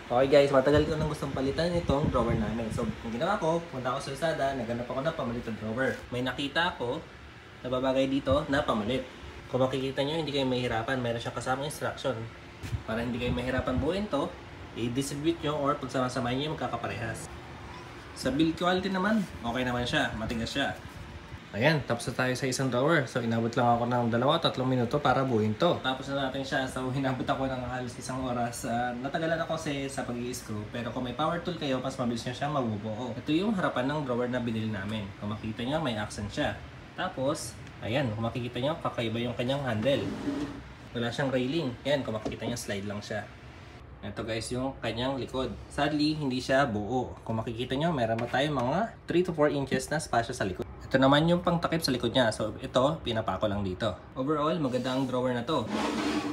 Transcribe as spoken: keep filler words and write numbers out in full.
Okay guys, matagal ko nang gustong palitan itong drawer namin. So, ang ginawa ko, punta ako sa Lazada, naghanap ako ng pamalit na drawer. May nakita ako na babagay dito na pamalit. Kung makikita nyo, hindi kayo mahirapan. Meron siyang kasamang instruction. Para hindi kayo mahirapan buuin to, i-distribute nyo or pagsama-samahin nyo yung magkakaparehas. Sa build quality naman, okay naman siya. Matigas siya. Ayan, tapos na tayo sa isang drawer. So, inabot lang ako ng dalawa, tatlong minuto para buuin to. Tapos na natin siya. So, hinabot ako ng halos isang oras. Uh, natagalan ako kasi sa pag-i-screw. Pero kung may power tool kayo, mas mabilis nyo siya mabubuo. Ito yung harapan ng drawer na binili namin. Kung makikita nyo, may accent siya. Tapos, ayan, kung makikita nyo, kakaiba yung kanyang handle. Wala siyang railing. Ayan, kung makikita nyo, slide lang siya. Ito guys, yung kanyang likod. Sadly, hindi siya buo. Kung makikita nyo, meron pa tayo mga three to four inches na spasyo sa likod. Ito naman yung pangtakip sa likod niya. So, ito, pinapako lang dito. Overall, maganda ang drawer na to.